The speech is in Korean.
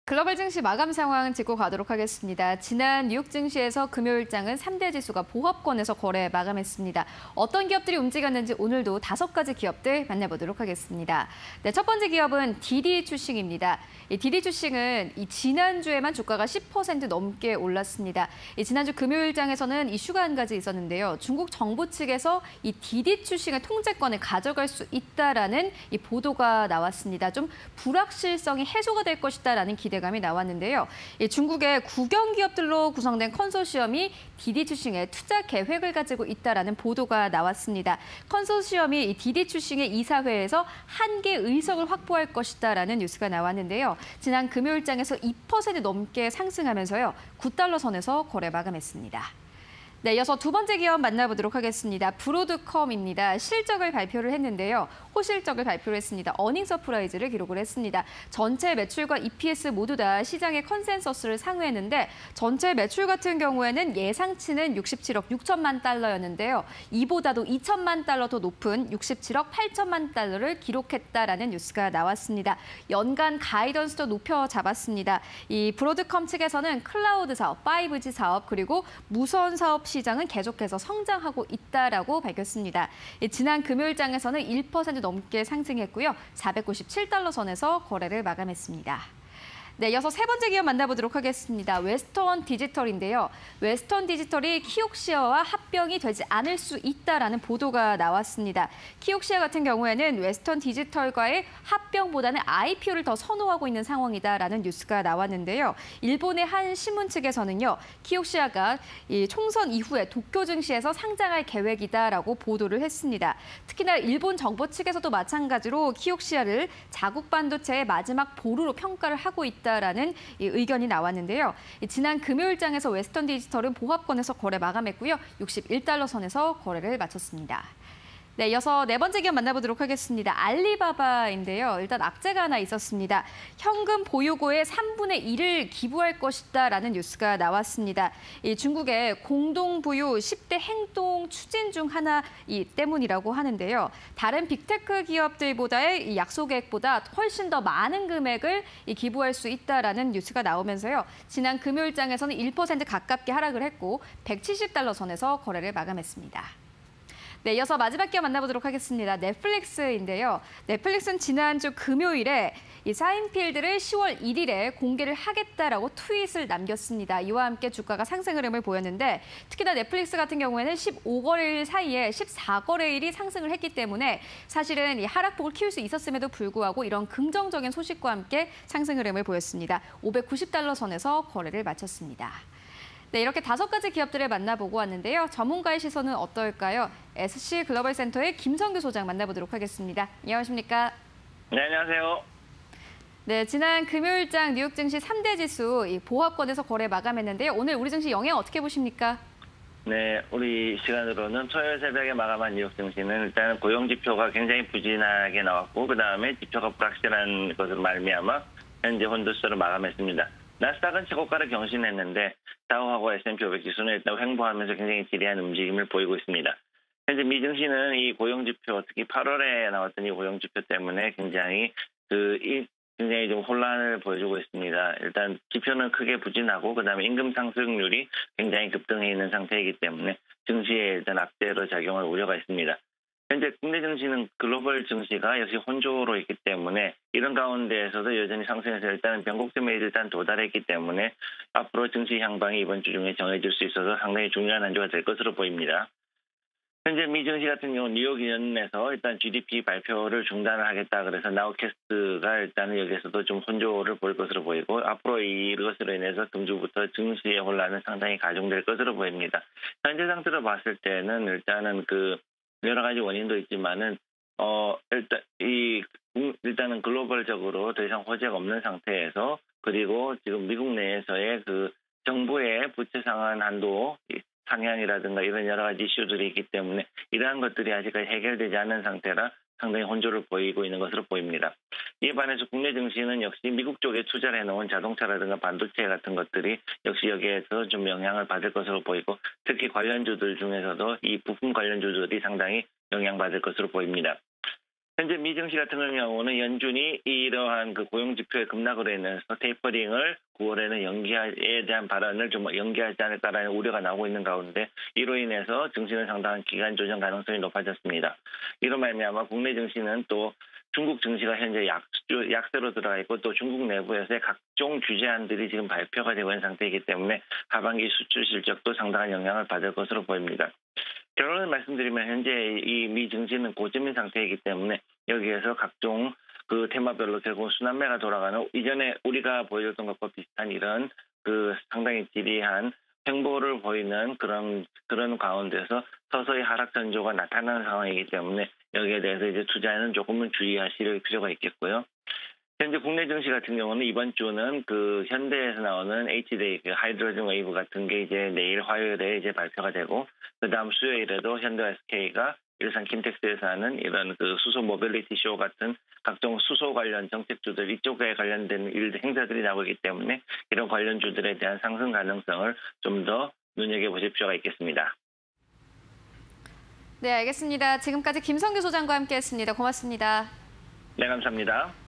글로벌 증시 마감 상황 짚고 가도록 하겠습니다. 지난 뉴욕 증시에서 금요일장은 3대 지수가 보합권에서 거래 마감했습니다. 어떤 기업들이 움직였는지 오늘도 5가지 기업들 만나보도록 하겠습니다. 네, 첫 번째 기업은 디디 추싱입니다. 이 디디 추싱은 지난주에만 주가가 10% 넘게 올랐습니다. 지난주 금요일장에서는 이슈가 한 가지 있었는데요. 중국 정부 측에서 이 디디 추싱의 통제권을 가져갈 수 있다라는 이 보도가 나왔습니다. 좀 불확실성이 해소가 될 것이다라는 기대감이 나왔는데요. 중국의 국영 기업들로 구성된 컨소시엄이 디디 추싱에 투자 계획을 가지고 있다라는 보도가 나왔습니다. 컨소시엄이 이 디디 추싱의 이사회에서 한 개 의석을 확보할 것이다라는 뉴스가 나왔는데요. 지난 금요일장에서 2% 넘게 상승하면서요. 9달러 선에서 거래 마감했습니다. 네, 이어서 두 번째 기업 만나보도록 하겠습니다. 브로드컴입니다. 실적을 발표를 했는데요. 호실적을 발표를 했습니다. 어닝 서프라이즈를 기록을 했습니다. 전체 매출과 EPS 모두 다 시장의 컨센서스를 상회했는데 전체 매출 같은 경우에는 예상치는 67억 6천만 달러였는데요. 이보다도 2천만 달러 더 높은 67억 8천만 달러를 기록했다라는 뉴스가 나왔습니다. 연간 가이던스도 높여 잡았습니다. 이 브로드컴 측에서는 클라우드 사업, 5G 사업, 그리고 무선 사업 시장은 계속해서 성장하고 있다라고 밝혔습니다. 지난 금요일장에서는 1% 넘게 상승했고요. 497달러 선에서 거래를 마감했습니다. 네, 이어서 세 번째 기업 만나보도록 하겠습니다. 웨스턴 디지털인데요. 웨스턴 디지털이 키옥시어와 합병이 되지 않을 수 있다라는 보도가 나왔습니다. 키옥시어 같은 경우에는 웨스턴 디지털과의 합병보다는 IPO를 더 선호하고 있는 상황이다라는 뉴스가 나왔는데요. 일본의 한 신문 측에서는요. 키옥시아가 이 총선 이후에 도쿄 증시에서 상장할 계획이다라고 보도를 했습니다. 특히나 일본 정부 측에서도 마찬가지로 키옥시아를 자국 반도체의 마지막 보루로 평가를 하고 있다라는 의견이 나왔는데요. 지난 금요일장에서 웨스턴 디지털은 보합권에서 거래 마감했고요. 61달러 선에서 거래를 마쳤습니다. 네, 이어서 네 번째 기업 만나보도록 하겠습니다. 알리바바인데요. 일단 악재가 하나 있었습니다. 현금 보유고의 3분의 1을 기부할 것이다라는 뉴스가 나왔습니다. 이 중국의 공동부유 10대 행동 추진 중 하나 때문이라고 하는데요. 다른 빅테크 기업들보다의 이 약속액보다 훨씬 더 많은 금액을 기부할 수 있다라는 뉴스가 나오면서요. 지난 금요일장에서는 1% 가깝게 하락을 했고 170달러 선에서 거래를 마감했습니다. 네, 이어서 마지막 기업 만나보도록 하겠습니다. 넷플릭스인데요. 넷플릭스는 지난주 금요일에 이 사인필드를 10월 1일에 공개를 하겠다라고 트윗을 남겼습니다. 이와 함께 주가가 상승 흐름을 보였는데 특히나 넷플릭스 같은 경우에는 15거래일 사이에 14거래일이 상승을 했기 때문에 사실은 이 하락폭을 키울 수 있었음에도 불구하고 이런 긍정적인 소식과 함께 상승 흐름을 보였습니다. 590달러 선에서 거래를 마쳤습니다. 네, 이렇게 5가지 기업들을 만나보고 왔는데요. 전문가의 시선은 어떨까요? SC글로벌센터의 김성규 소장 만나보도록 하겠습니다. 안녕하십니까? 네, 안녕하세요. 네, 지난 금요일장 뉴욕 증시 3대 지수 보합권에서 거래 마감했는데요. 오늘 우리 증시 영향 어떻게 보십니까? 네, 우리 시간으로는 토요일 새벽에 마감한 뉴욕 증시는 일단 고용 지표가 굉장히 부진하게 나왔고 그다음에 지표가 불확실한 것으로 말미암아 현재 혼조세로 마감했습니다. 나스닥은 최고가를 경신했는데 다우하고 S&P 500 지수는 일단 횡보하면서 굉장히 지리한 움직임을 보이고 있습니다. 현재 미 증시는 이 고용 지표, 특히 8월에 나왔던 이 고용 지표 때문에 굉장히 좀 혼란을 보여주고 있습니다. 일단 지표는 크게 부진하고 그다음에 임금 상승률이 굉장히 급등해 있는 상태이기 때문에 증시에 일단 악재로 작용할 우려가 있습니다. 현재 국내 증시는 글로벌 증시가 역시 혼조로 있기 때문에 이런 가운데에서도 여전히 상승해서 일단은 변곡점에 일단 도달했기 때문에 앞으로 증시 향방이 이번 주 중에 정해질 수 있어서 상당히 중요한 한 주가 될 것으로 보입니다. 현재 미 증시 같은 경우 뉴욕 연준에서 일단 GDP 발표를 중단을 하겠다 그래서 나우캐스트가 일단은 여기서도 좀 혼조를 볼 것으로 보이고 앞으로 이것으로 인해서 금주부터 증시의 혼란은 상당히 가중될 것으로 보입니다. 현재 상태로 봤을 때는 일단은 여러 가지 원인도 있지만은 일단은 글로벌적으로 더 이상 호재가 없는 상태에서 그리고 지금 미국 내에서의 정부의 부채 상환 한도 상향이라든가 이런 여러 가지 이슈들이 있기 때문에 이러한 것들이 아직까지 해결되지 않은 상태라 상당히 혼조를 보이고 있는 것으로 보입니다. 이에 반해서 국내 증시는 역시 미국 쪽에 투자를 해놓은 자동차라든가 반도체 같은 것들이 역시 여기에서 좀 영향을 받을 것으로 보이고 특히 관련주들 중에서도 이 부품 관련주들이 상당히 영향받을 것으로 보입니다. 현재 미 증시 같은 경우는 연준이 이러한 그 고용 지표의 급락으로 인해서 테이퍼링을 9월에는 연기에 대한 발언을 좀 연기하지 않을까라는 우려가 나오고 있는 가운데 이로 인해서 증시는 상당한 기간 조정 가능성이 높아졌습니다. 이로 말미암아 국내 증시는 또 중국 증시가 현재 약세로 들어가 있고 또 중국 내부에서의 각종 규제안들이 지금 발표가 되고 있는 상태이기 때문에 하반기 수출 실적도 상당한 영향을 받을 것으로 보입니다. 결론을 말씀드리면 현재 이 미 증시는 고점인 상태이기 때문에 여기에서 각종 그 테마별로 결국 순환매가 돌아가는 이전에 우리가 보여줬던 것과 비슷한 이런 그 상당히 지리한 횡보를 보이는 그런 가운데서 서서히 하락 전조가 나타나는 상황이기 때문에 여기에 대해서 이제 투자에는 조금은 주의하실 필요가 있겠고요. 현재 국내 증시 같은 경우는 이번 주는 그 현대에서 나오는 H데이, 그 하이드로젠 웨이브 같은 게 이제 내일 화요일에 이제 발표가 되고, 그 다음 수요일에도 현대 SK가 일산 킨텍스에서 하는 이런 그 수소 모빌리티 쇼 같은 각종 수소 관련 정책주들 이쪽에 관련된 행사들이 나오기 때문에 이런 관련주들에 대한 상승 가능성을 좀 더 눈여겨보실 필요가 있겠습니다. 네, 알겠습니다. 지금까지 김성규 소장과 함께했습니다. 고맙습니다. 네, 감사합니다.